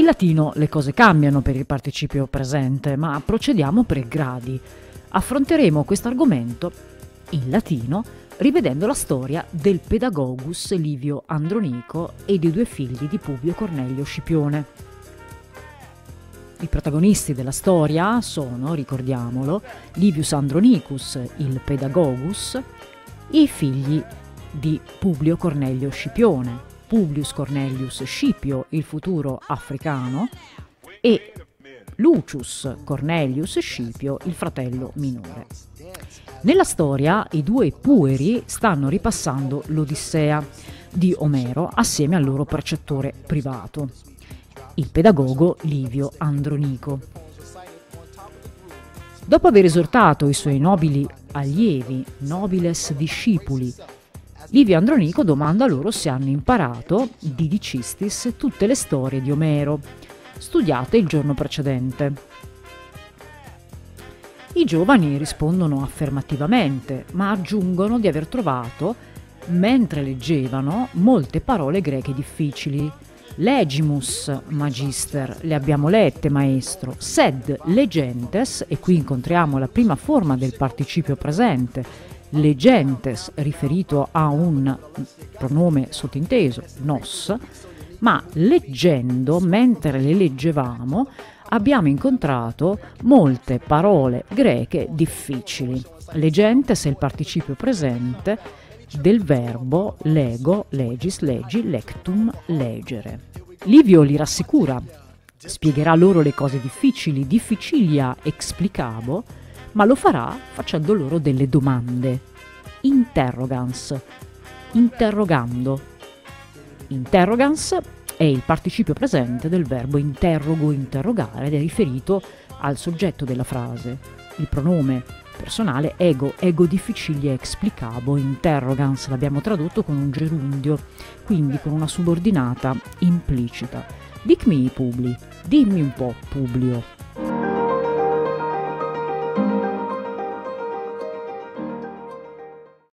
latino le cose cambiano per il participio presente, ma procediamo per gradi. Affronteremo questo argomento in latino rivedendo la storia del pedagogus Livio Andronico e dei due figli di Publio Cornelio Scipione. I protagonisti della storia sono, ricordiamolo, Livius Andronicus, il pedagogus, e i figli di Publio Cornelio Scipione, Publius Cornelius Scipio, il futuro africano, e Lucius Cornelius Scipio, il fratello minore. Nella storia i due pueri stanno ripassando l'Odissea di Omero assieme al loro precettore privato, il pedagogo Livio Andronico. Dopo aver esortato i suoi nobili allievi, nobiles discipuli, Livio Andronico domanda loro se hanno imparato, didicistiis, tutte le storie di Omero, studiate il giorno precedente. I giovani rispondono affermativamente, ma aggiungono di aver trovato, mentre leggevano, molte parole greche difficili. Legimus, magister, le abbiamo lette, maestro, sed legentes, e qui incontriamo la prima forma del participio presente, legentes, riferito a un pronome sottinteso, nos, ma leggendo, mentre le leggevamo, abbiamo incontrato molte parole greche difficili. Legentes è il participio presente del verbo lego, legis, leggi, lectum, leggere. Livio li rassicura, spiegherà loro le cose difficili, difficilia explicabo, ma lo farà facendo loro delle domande. Interrogans, interrogando. Interrogans è il participio presente del verbo interrogo, interrogare, ed è riferito al soggetto della frase. Il pronome personale ego, ego difficilia explicabo, interrogans l'abbiamo tradotto con un gerundio, quindi con una subordinata implicita. Dic mi Publi, dimmi un po' Publio.